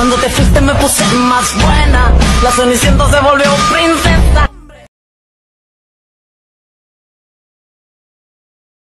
Cuando te fuiste me puse más buena. La Cenicienta se volvió princesa.